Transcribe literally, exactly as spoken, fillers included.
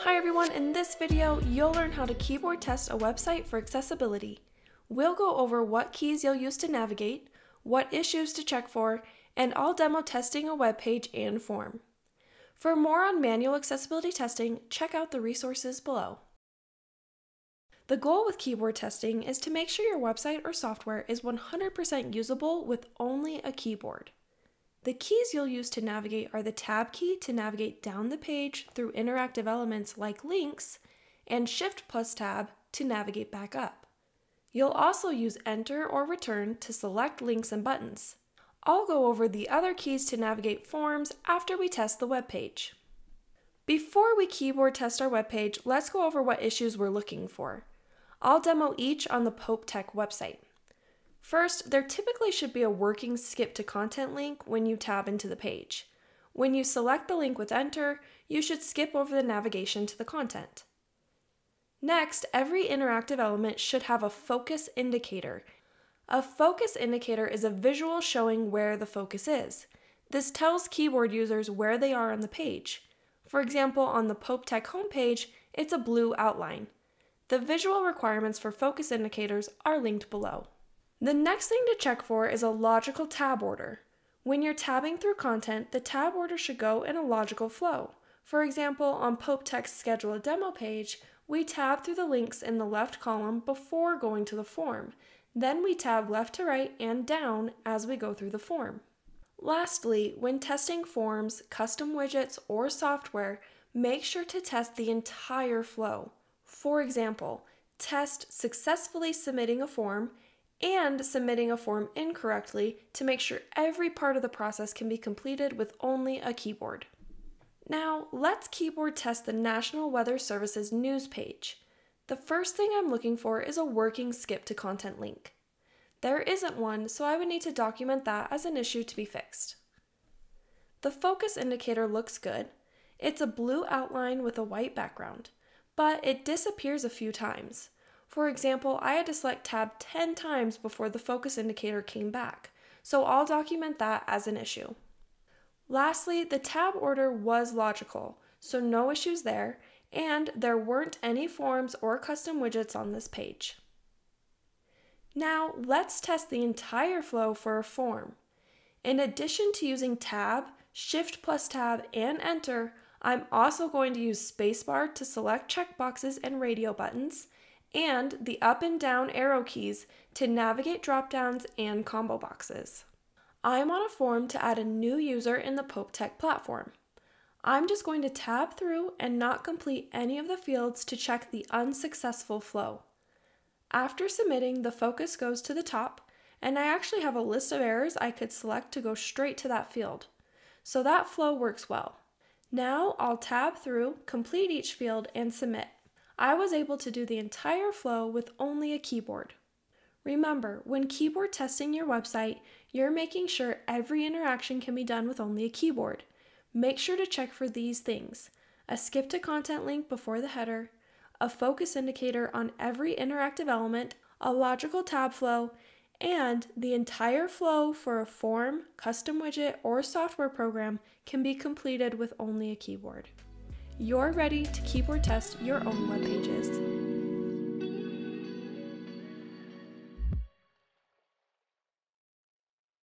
Hi everyone, in this video, you'll learn how to keyboard test a website for accessibility. We'll go over what keys you'll use to navigate, what issues to check for, and I'll demo testing a web page and form. For more on manual accessibility testing, check out the resources below. The goal with keyboard testing is to make sure your website or software is one hundred percent usable with only a keyboard. The keys you'll use to navigate are the Tab key to navigate down the page through interactive elements like links, and Shift plus Tab to navigate back up. You'll also use Enter or Return to select links and buttons. I'll go over the other keys to navigate forms after we test the web page. Before we keyboard test our web page, let's go over what issues we're looking for. I'll demo each on the Popetech website. First, there typically should be a working skip to content link when you tab into the page. When you select the link with Enter, you should skip over the navigation to the content. Next, every interactive element should have a focus indicator. A focus indicator is a visual showing where the focus is. This tells keyboard users where they are on the page. For example, on the Popetech homepage, it's a blue outline. The visual requirements for focus indicators are linked below. The next thing to check for is a logical tab order. When you're tabbing through content, the tab order should go in a logical flow. For example, on Popetech's Schedule a Demo page, we tab through the links in the left column before going to the form. Then we tab left to right and down as we go through the form. Lastly, when testing forms, custom widgets, or software, make sure to test the entire flow. For example, test successfully submitting a form and submitting a form incorrectly to make sure every part of the process can be completed with only a keyboard. Now, let's keyboard test the National Weather Service's news page. The first thing I'm looking for is a working skip to content link. There isn't one, so I would need to document that as an issue to be fixed. The focus indicator looks good. It's a blue outline with a white background, but it disappears a few times. For example, I had to select tab ten times before the focus indicator came back, so I'll document that as an issue. Lastly, the tab order was logical, so no issues there, and there weren't any forms or custom widgets on this page. Now, let's test the entire flow for a form. In addition to using Tab, Shift plus Tab, and Enter, I'm also going to use Spacebar to select checkboxes and radio buttons, and the up and down arrow keys to navigate dropdowns and combo boxes. I'm on a form to add a new user in the Popetech platform. I'm just going to tab through and not complete any of the fields to check the unsuccessful flow. After submitting, the focus goes to the top, and I actually have a list of errors I could select to go straight to that field. So that flow works well. Now I'll tab through, complete each field, and submit. I was able to do the entire flow with only a keyboard. Remember, when keyboard testing your website, you're making sure every interaction can be done with only a keyboard. Make sure to check for these things: a skip to content link before the header, a focus indicator on every interactive element, a logical tab flow, and the entire flow for a form, custom widget, or software program can be completed with only a keyboard. You're ready to keyboard test your own web pages.